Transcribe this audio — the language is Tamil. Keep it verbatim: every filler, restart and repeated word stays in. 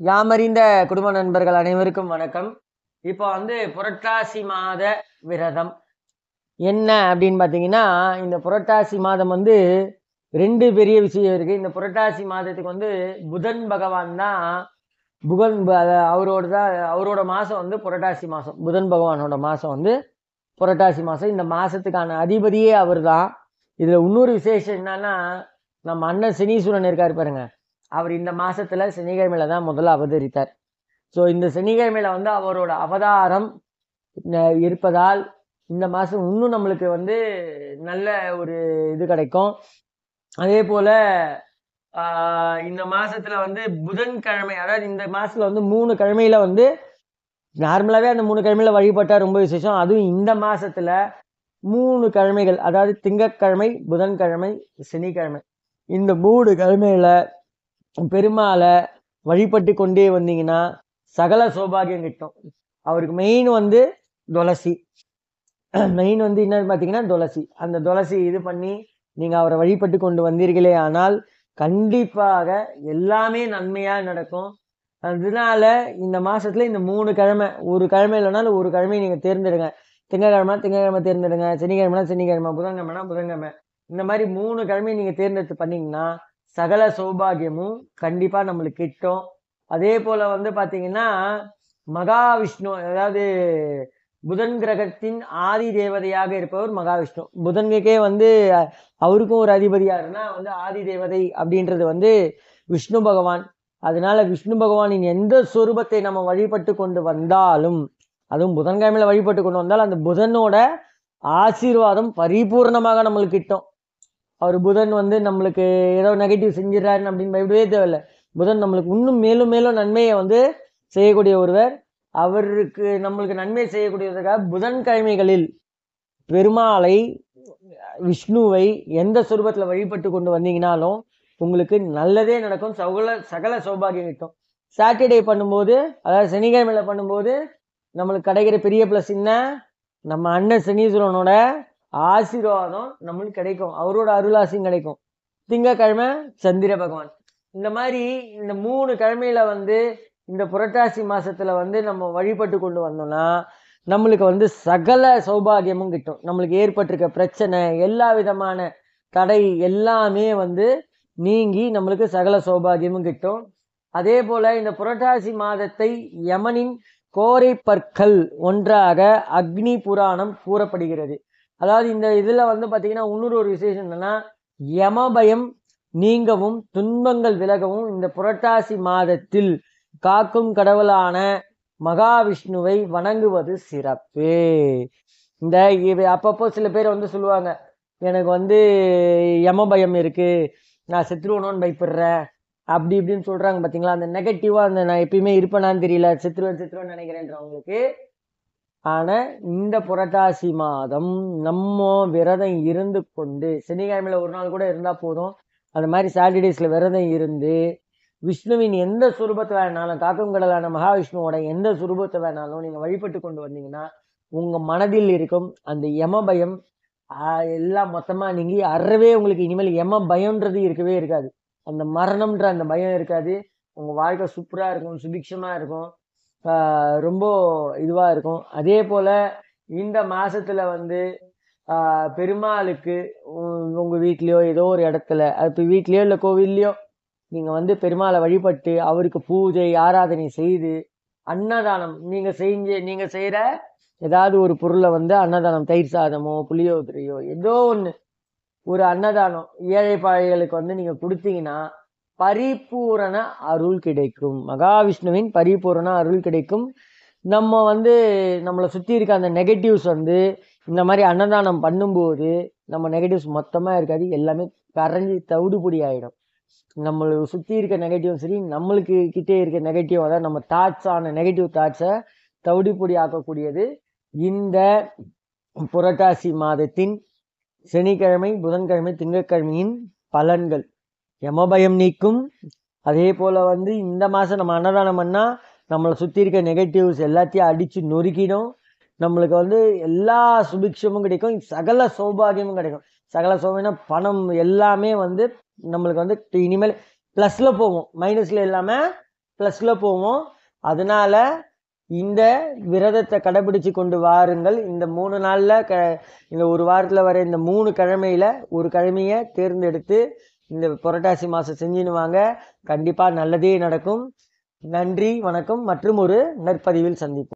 யாமறிந்த குடும்ப நண்பர்கள் அனைவருக்கும் வணக்கம். இப்போ வந்து புரட்டாசி மாத விரதம் என்ன அப்படின்னு பார்த்தீங்கன்னா, இந்த புரட்டாசி மாதம் வந்து ரெண்டு பெரிய விஷயம் இருக்கு. இந்த புரட்டாசி மாதத்துக்கு வந்து புதன் பகவான் தான் புகன் ப- அவரோட தான் அவரோட மாசம் வந்து புரட்டாசி மாசம். புதன் பகவானோட மாசம் வந்து புரட்டாசி மாசம். இந்த மாசத்துக்கான அதிபதியே அவர் தான். இதுல இன்னொரு விசேஷம் என்னன்னா, நம்ம அண்ணன் சனீஸ்வரன் இருக்காரு பாருங்க, அவர் இந்த மாசத்துல சனிக்கிழமையில தான் முதல்ல அவதரித்தார். ஸோ இந்த சனிக்கிழமையில வந்து அவரோட அவதாரம் ந- இருப்பதால் இந்த மாசம் இன்னும் நம்மளுக்கு வந்து நல்ல ஒரு இது கிடைக்கும். அதே போல ஆஹ், இந்த மாசத்துல வந்து புதன்கிழமை, அதாவது இந்த மாசத்துல வந்து மூணு கிழமையில வந்து நார்மலாவே அந்த மூணு கிழமையில வழிபட்டா ரொம்ப விசேஷம். அதுவும் இந்த மாசத்துல மூணு கிழமைகள், அதாவது திங்கட்கிழமை, புதன்கிழமை, சனிக்கிழமை, இந்த மூணு கிழமையில பெருமாளை வழிபட்டு கொண்டே வந்தீங்கன்னா சகல சௌபாகியம் கிட்டும். அவருக்கு மெயின் வந்து துளசி. மெயின் வந்து என்னன்னு பார்த்தீங்கன்னா துளசி. அந்த துளசி இது பண்ணி நீங்க அவரை வழிபட்டு கொண்டு வந்தீர்களே ஆனால் கண்டிப்பாக எல்லாமே நன்மையா நடக்கும். அதனால இந்த மாசத்துல இந்த மூணு கிழமை, ஒரு கிழமை இல்லைனாலும் ஒரு கிழமை நீங்க தேர்ந்தெடுங்க. திங்கக்கிழமை திங்கக்கிழமை தேர்ந்தெடுங்க, சனிக்கிழமைனா சனிக்கிழமை, புதன்கிழமைனா புதன்கிழமை. இந்த மாதிரி மூணு கிழமை நீங்க தேர்ந்தெடுத்து பண்ணீங்கன்னா சகல சௌபாகியமும் கண்டிப்பா நம்மளுக்கு கிட்டும். அதே போல வந்து பாத்தீங்கன்னா மகாவிஷ்ணு, அதாவது புதன் கிரகத்தின் ஆதி தேவதையாக இருப்பவர் மகாவிஷ்ணு. புதனுக்கே வந்து அஹ், அவருக்கும் ஒரு அதிபதியாருன்னா வந்து ஆதி தேவதை அப்படின்றது வந்து விஷ்ணு பகவான். அதனால விஷ்ணு பகவானின் எந்த சொரூபத்தை நம்ம வழிபட்டு கொண்டு வந்தாலும், அதுவும் புதன்கிழமையில வழிபட்டு கொண்டு வந்தால் அந்த புதனோட ஆசீர்வாதம் பரிபூர்ணமாக நம்மளுக்கு கிட்டும். அவர் புதன் வந்து நம்மளுக்கு ஏதோ நெகட்டிவ் செஞ்சிடறாருன்னு அப்படின்னு பயப்படவே தேவையில்லை. புதன் நம்மளுக்கு இன்னும் மேலும் மேலும் நன்மையை வந்து செய்யக்கூடிய ஒருவர். அவருக்கு நம்மளுக்கு நன்மை செய்யக்கூடியதுக்காக புதன்கிழமைகளில் பெருமாளை, விஷ்ணுவை எந்த சுரூபத்தில் வழிபட்டு கொண்டு வந்தீங்கனாலும் உங்களுக்கு நல்லதே நடக்கும். சகல சகல சௌபாகியம் கிட்டும். சாட்டர்டே பண்ணும்போது, அதாவது சனிக்கிழமையில பண்ணும்போது நம்மளுக்கு கிடைக்கிற பெரிய ப்ளஸ் என்ன, நம்ம அண்ணன் சனீஸ்வரனோட ஆசீர்வாதம் நம்மளுக்கு கிடைக்கும், அவரோட அருளாசியும் கிடைக்கும். திங்கக்கிழமை சந்திர பகவான். இந்த மாதிரி இந்த மூணு கிழமையில வந்து இந்த புரட்டாசி மாசத்துல வந்து நம்ம வழிபட்டு கொண்டு வந்தோம்னா நம்மளுக்கு வந்து சகல சௌபாகியமும் கிட்டும். நம்மளுக்கு ஏற்பட்டிருக்க பிரச்சனை, எல்லா விதமான தடை எல்லாமே வந்து நீங்கி நம்மளுக்கு சகல சௌபாகியமும் கிட்டும். அதே போல இந்த புரட்டாசி மாதத்தை யமனின் கோரை பற்கள் ஒன்றாக அக்னி புராணம் கூறப்படுகிறது. அதாவது இந்த இதுல வந்து பாத்தீங்கன்னா இன்னொரு ஒரு விசேஷம் என்னன்னா, யமபயம் நீங்கவும் துன்பங்கள் விலகவும் இந்த புரட்டாசி மாதத்தில் காக்கும் கடவுளான மகாவிஷ்ணுவை வணங்குவது சிறப்பு. இந்த இவ- அப்பப்போ சில பேர் வந்து சொல்லுவாங்க, எனக்கு வந்து யம பயம் இருக்கு, நான் செத்துருவணும்னு பயப்படுறேன், அப்படி இப்படின்னு சொல்றாங்க பாத்தீங்களா. அந்த நெகட்டிவா அந்த நான் எப்பயுமே இருப்பேனான்னு தெரியல, செத்துருவேன் செத்துருவேன் நினைக்கிறேன்றவங்களுக்கு ஆனா இந்த புரட்டாசி மாதம் நம்ம விரதம் இருந்து கொண்டு, சனிக்கிழமையில ஒரு நாள் கூட இருந்தா போதும், அந்த மாதிரி சாட்டர்டேஸ்ல விரதம் இருந்து விஷ்ணுவின் எந்த சுரூபத்தை வேணாலும், காக்கும் கடலான மகாவிஷ்ணுவோட எந்த சுரூபத்தை வேணாலும் நீங்க வழிபட்டு கொண்டு வந்தீங்கன்னா உங்க மனதில் இருக்கும் அந்த யம பயம் ஆஹ், எல்லாம் மொத்தமா நீங்கி அறவே உங்களுக்கு இனிமேல் யம பயம்ன்றது இருக்கவே இருக்காது. அந்த மரணம்ன்ற அந்த பயம் இருக்காது. உங்க வாழ்க்கை சூப்பரா இருக்கும், சுபிக்ஷமா இருக்கும், ஆஹ், ரொம்ப இதுவா இருக்கும். அதே போல இந்த மாசத்துல வந்து ஆஹ், பெருமாளுக்கு உ- உங்க வீட்லயோ ஏதோ ஒரு இடத்துல, அது இப்ப வீட்லயோ இல்ல கோவில்லையோ நீங்க வந்து பெருமாளை வழிபட்டு அவருக்கு பூஜை ஆராதனை செய்து அன்னதானம் நீங்க செஞ்சு நீங்க செய்யற ஏதாவது ஒரு பொருளை வந்து அன்னதானம், தயிர் சாதமோ புளியோதரையோ ஏதோ ஒண்ணு, ஒரு அன்னதானம் ஏழை பாழைகளுக்கு வந்து நீங்க கொடுத்தீங்கன்னா பரிபூரண அருள் கிடைக்கும். மகாவிஷ்ணுவின் பரிபூரண அருள் கிடைக்கும். நம்ம வந்து நம்மளை சுத்தி இருக்க அந்த நெகட்டிவ்ஸ் வந்து இந்த மாதிரி அன்னதானம் பண்ணும்போது நம்ம நெகட்டிவ்ஸ் மொத்தமா இருக்காது, எல்லாமே கரைஞ்சி தவிடுபொடி ஆயிடும். நம்மளுக்கு சுற்றி இருக்க நெகட்டிவ் சரி, நம்மளுக்கு கிட்டே இருக்க நெகட்டிவ், அதாவது நம்ம தாட்ஸ் ஆன நெகட்டிவ் தாட்ஸை தவிடுபொடி ஆக்கக்கூடியது இந்த புரட்டாசி மாதத்தின் சனிக்கிழமை, புதன்கிழமை, திங்கட்கிழமையின் பலன்கள். யமபயம் நீக்கும். அதே போல வந்து இந்த மாதம் நம்ம அன்னதானம் பண்ணா நம்மளை சுற்றி இருக்க நெகட்டிவ்ஸ் எல்லாத்தையும் அடித்து நொறுக்கிடும். நம்மளுக்கு வந்து எல்லா சுபிக்ஷமும் கிடைக்கும், சகல சௌபாகியமும் கிடைக்கும். சகல சௌபாகியம்னா பணம் எல்லாமே வந்து நம்மளுக்கு வந்து இனிமேல் ப்ளஸில் போகும், மைனஸில் இல்லாமல் ப்ளஸில் போவோம். அதனால இந்த விரதத்தை கடைபிடிச்சு கொண்டு வாருங்கள். இந்த மூணு நாளில் க இந்த ஒரு வாரத்தில் வர இந்த மூணு கிழமையில் ஒரு கிழமையை தேர்ந்தெடுத்து இந்த புரட்டாசி மாதம் செஞ்சுன்னு வாங்க. கண்டிப்பாக நல்லதே நடக்கும். நன்றி, வணக்கம். மற்றும் ஒரு நற்பதிவில் சந்திப்போம்.